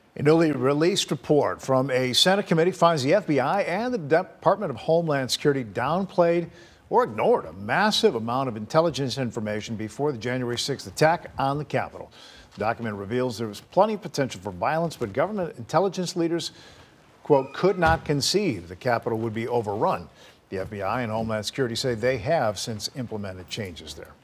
A newly released report from a Senate committee finds the FBI and the Department of Homeland Security downplayed or ignored a massive amount of intelligence information before the January 6th attack on the Capitol. The document reveals there was plenty of potential for violence, but government intelligence leaders, quote, could not conceive the Capitol would be overrun. The FBI and Homeland Security say they have since implemented changes there.